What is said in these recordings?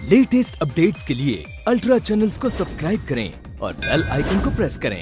Latest updates के लिए ultra channels को सब्सक्राइब करें और बेल आइकन को प्रेस करें।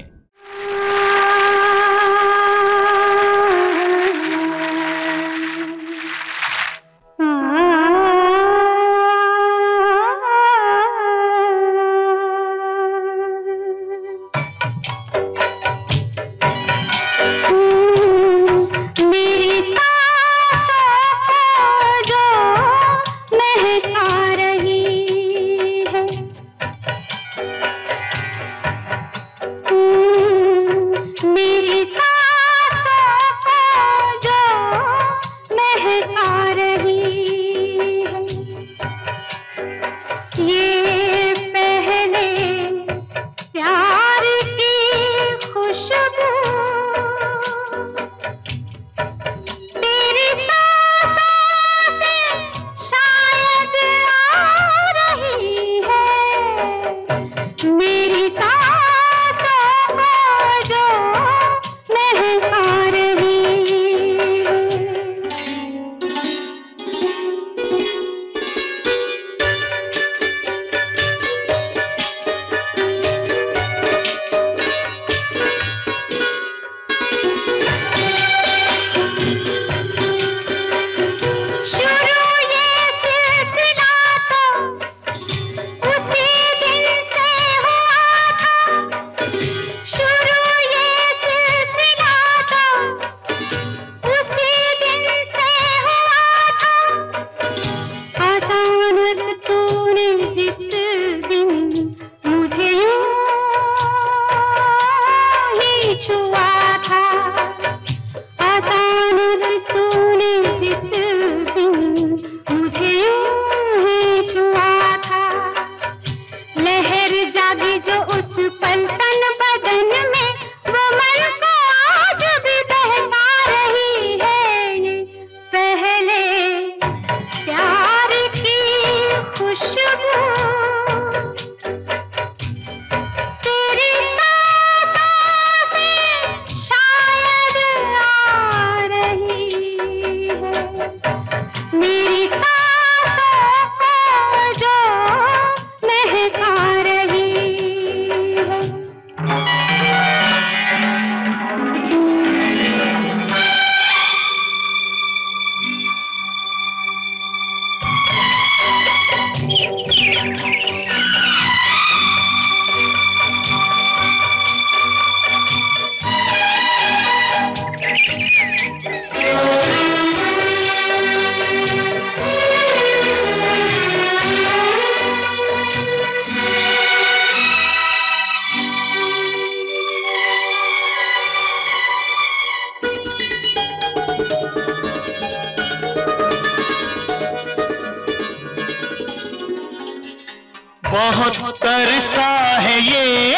बहुत तरसा है ये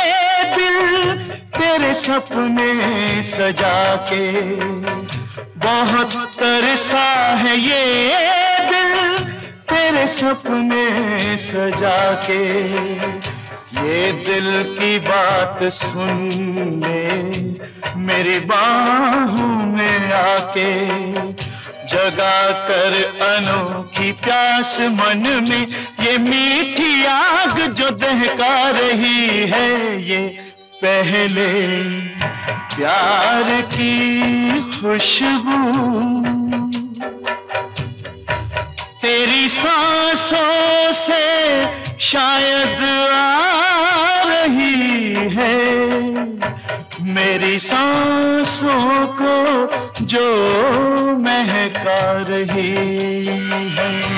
दिल तेरे सपने सजा के, बहुत तरसा है ये दिल तेरे सपने सजा के। ये दिल की बात सुन ले मेरी बाहों में आके, जगा कर अनोखी प्यास मन में, ये मीठी आग जो दहका रही है, ये पहले प्यार की खुशबू तेरी सांसों से शायद आ रही है, मेरी सांसों को जो महका रही है।